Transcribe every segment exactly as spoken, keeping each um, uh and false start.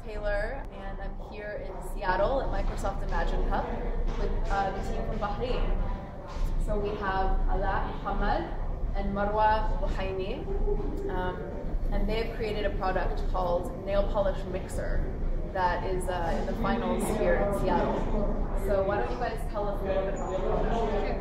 Taylor, and I'm here in Seattle at Microsoft Imagine Cup with uh, the team from Bahrain. So we have Ala Muhammad and Marwa Buhaini, um, and they have created a product called Nail Polish Mixer that is uh, in the finals here in Seattle. So why don't you guys tell us a little bit about the product? Sure.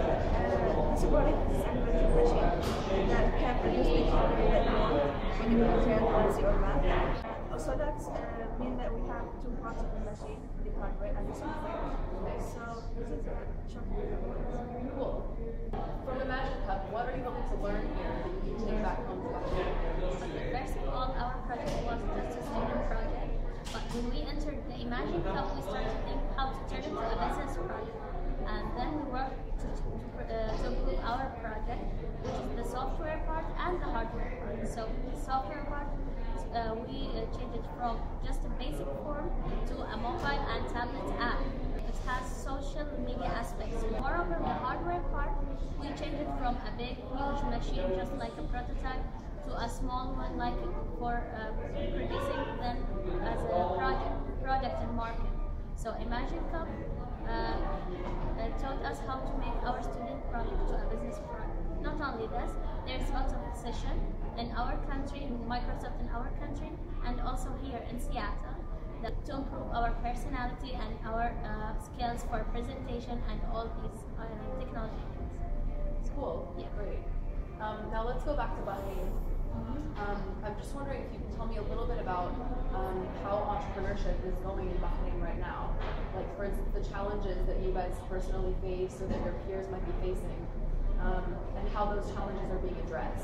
Uh, this product is a vending machine that can produce the color that you want when you prepare policy or math. Uh, so that uh, means that we have two parts of the machine, the hardware and the software. So this is a chocolate. Cool. From Imagine Cup, what are you hoping to learn here that you can take back home to Bahrain? First of all, our project was just a student project, but when we entered the Imagine Cup, we started to think how to turn it into a business project. And then we worked to, to, uh, to improve our project, which is the software part and the hardware part. So the software part, uh, we uh, changed it from just a basic form to a mobile and tablet app. It has social media aspects. Moreover, the hardware part, we changed it from a big, huge machine, just like a prototype, to a small one, like for uh, producing them as a project, product and market. So Imagine Cup uh, uh, taught us how to make our student project to a business product. Not only this, there's lots of session in our country, in Microsoft in our country, and also here in Seattle, that to improve our personality and our uh, skills for presentation and all these uh, technology things. Cool. Yeah. Great. Um, now let's go back to Bahrain. Um, I'm just wondering if you can tell me a little bit about um, how entrepreneurship is going in Bahrain right now. Like, for instance, the challenges that you guys personally face or that your peers might be facing, um, and how those challenges are being addressed.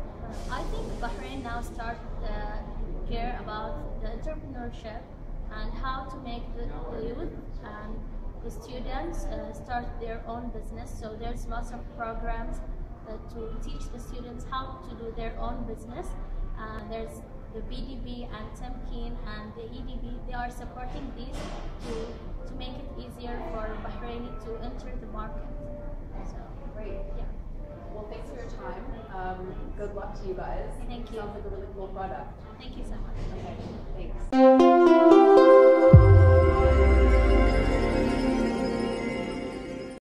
I think Bahrain now start uh, care about the entrepreneurship and how to make the, the youth and the students uh, start their own business. So there's lots of programs Uh, to teach the students how to do their own business. Uh, there's the B D B and Temkeen and the E D B. They are supporting these to to make it easier for Bahraini to enter the market. So Great. yeah. Well, thanks for your time. Um, good luck to you guys. Thank you. Sounds like a really cool product. Thank you so much. Okay. Thanks.